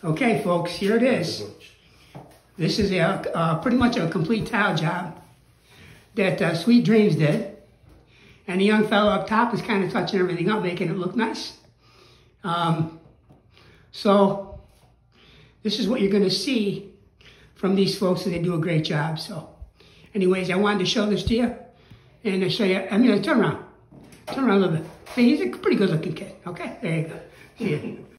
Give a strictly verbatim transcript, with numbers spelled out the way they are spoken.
Okay, folks, here it is. This is a, uh, pretty much a complete tile job that uh, Sweet Dreams did. And the young fellow up top is kind of touching everything up, making it look nice. Um, so, this is what you're going to see from these folks, and they do a great job. So, anyways, I wanted to show this to you. And to show you, I mean, turn around. Turn around a little bit. See, he's a pretty good looking kid. Okay, there you go. See you.